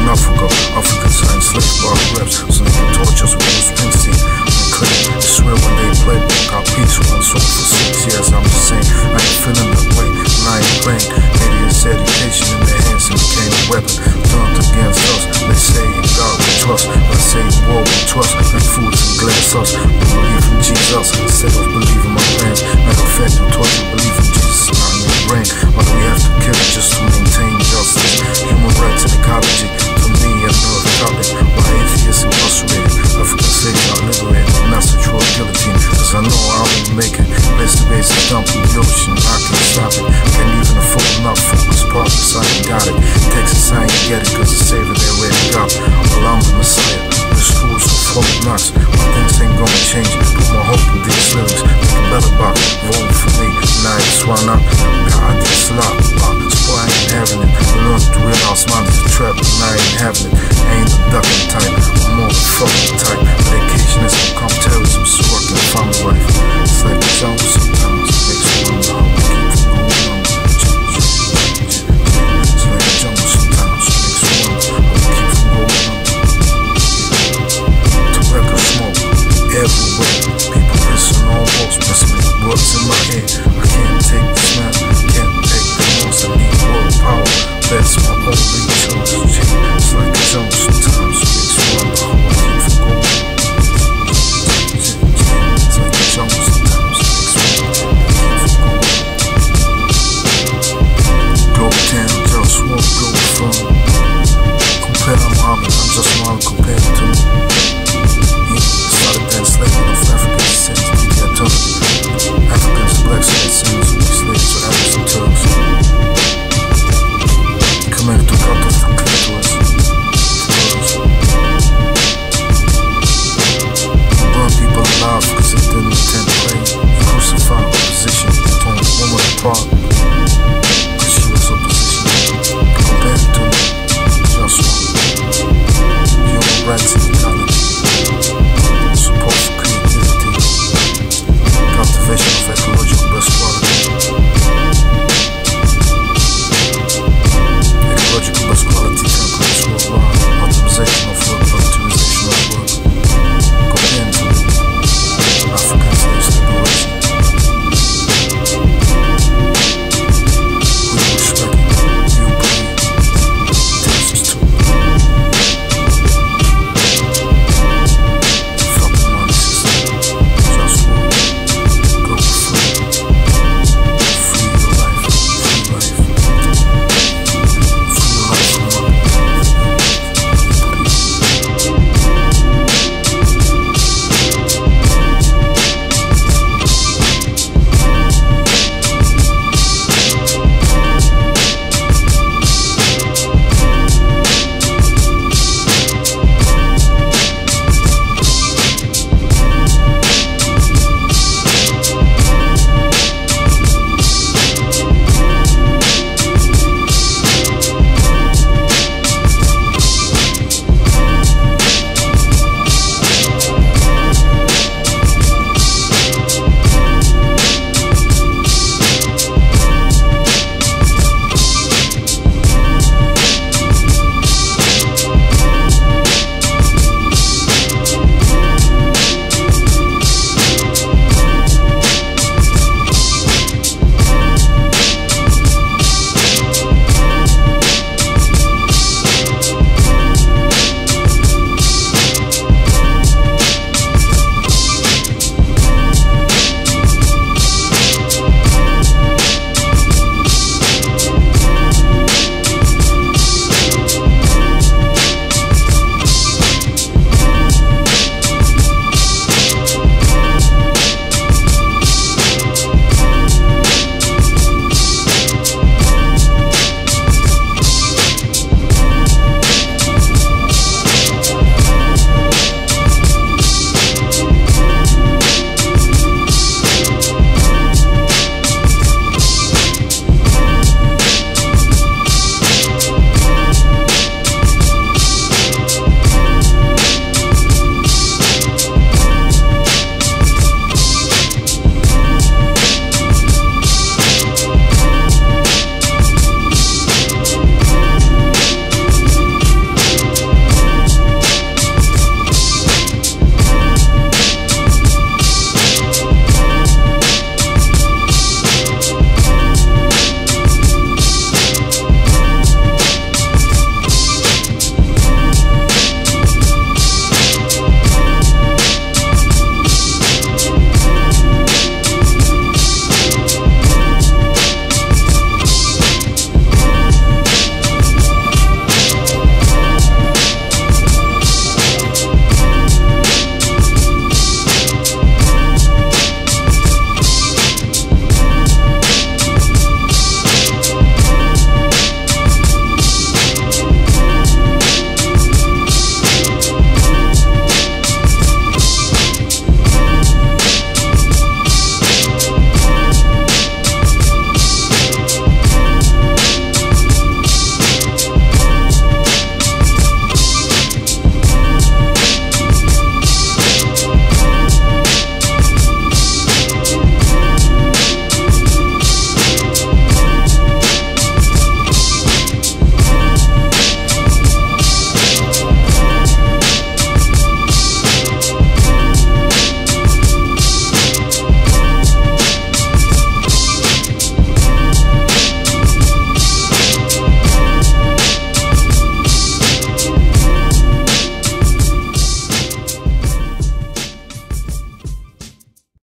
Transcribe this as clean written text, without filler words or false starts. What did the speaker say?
Africa. Africans are enslaved by reps, so they can torture us with Bruce Springsteen. I swear when they play back our peace, one song for 6 years. I'm just saying, I ain't feeling that way, and I ain't playing. Maybe it's education in their hands and became a weapon turned against us. They say in God we trust, but I say in war we trust. Like fools and glass us, we believe in Jesus instead of believing my plans. Matter of fact, we taught you believe in Jesus, not in your brain. Why do we have to kill it just to maintain justice? Human rights and ecology, for me and another topic. Why atheists incarcerated? African slaves are liberated, not such raw guillotine. Cause I know I won't make it. Place the base and dump in the ocean, I can't stop it. Can't even afford enough focus purpose, I ain't got it. Texas, I ain't get it, cause the savior they already got. Well, I'm the Messiah, the schools are full of nuts. My things ain't gonna change, put my hope in these lyrics. Make a better box, vote for me, and I just wanna God, this lot, so I ain't having it. I learned to realize mine is a trap, and I ain't having it.